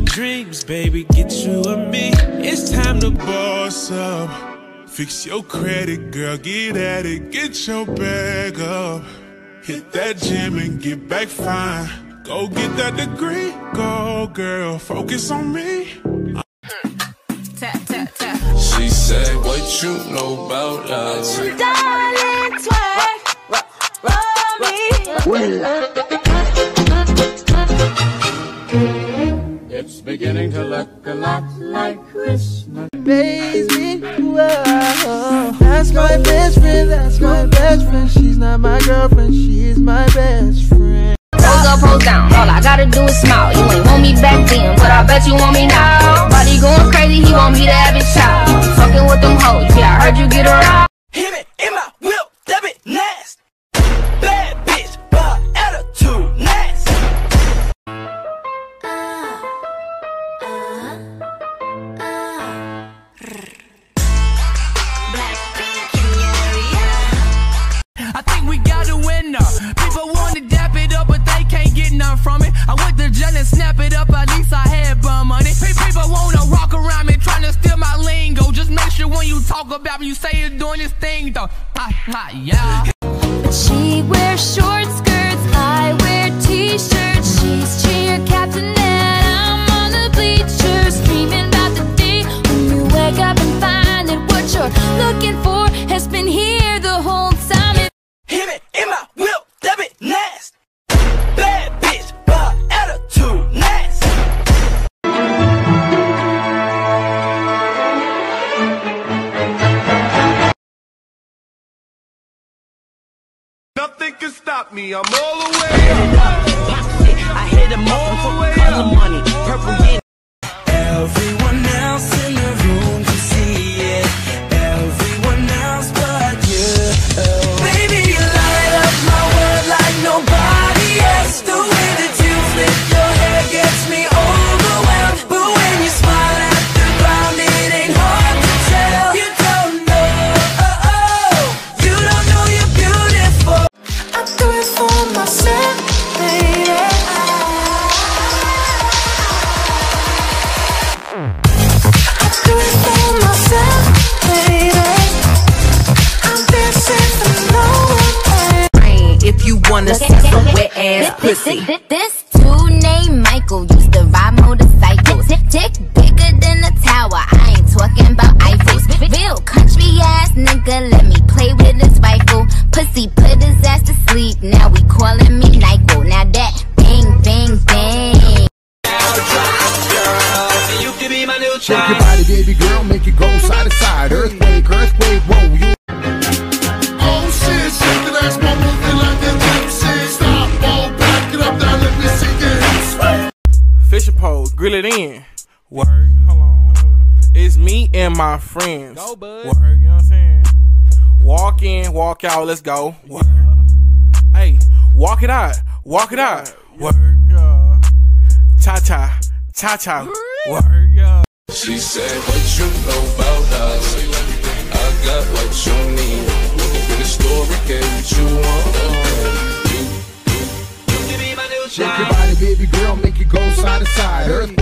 dreams, baby, get you and me. It's time to boss up. Fix your credit, girl, get at it, get your bag up. Hit that gym and get back fine. Go get that degree, go girl, focus on me. Tap, tap, tap. She said, what you know about us? Darling, twerk for me. It's beginning to look a lot like Christmas. Baby, whoa. That's my best friend, that's my best friend. She's not my girlfriend, she's my best friend. Pose up, pose down, all I gotta do is smile. You ain't want me back then, but I bet you want me now. Body going crazy, he want me to have his child. Fucking with them hoes, yeah, I heard you get around. Hit me in my whip, that bit nasty. Bad bitch, but attitude nasty. I think we got a winner. People want to dap it up, but they can't get none from it. I went to jail and snap it up, at least I had bum money. People want to rock around me, trying to steal my lingo. Just make sure when you talk about me, you say you're doing this thing, though. Yeah. She wears short skirts, I wear t-shirts. She's cheer captain and I'm on the bleachers, dreaming about the day when you wake up and find that what you're looking for has been here the whole time. Hit me in my whip, that bit nasty. Bad bitch, but attitude nasty. Nothing can stop me, I'm all the way up. I hit him all the way up. Money, purple yen. Everyone else in the room can see it. Everyone else but you. Baby, you light up my world like nobody else. The way that you flip your hair gets me overwhelmed. But when you smile at the ground, it ain't hard to tell. You don't know, you don't know you're beautiful. I do it for myself, baby. I do it for myself, baby. I'm dancing for no one. If you wanna see some wet ass pussy. This dude named Michael used to ride motorcycles. Tick bigger than a tower. I ain't talking about Eiffels. Real country ass nigga, let me play with his rifle. Pussy put his ass to sleep. Now we calling me Nyquil. Now that bang bang bang. You can be my new Shake child. your body, baby girl, make it go side to side. Earthquake, earthquake, whoa, you. Oh shit, shake that ass, one moving like a gypsy. Stop, oh, back it up, now let me see your hips. Fishing pole, grill it in. Work, hold on. It's me and my friends. Go, bud. Work, you know what I'm saying? Walk in, walk out, let's go. Work. Hey, walk it out, walk it out. Work, cha-cha, cha-cha. Work, She said, what you know about us? I got what you need. In the story, get what you want. You can be my new Shake child. your body, baby girl, make it go side to side. Earthquake.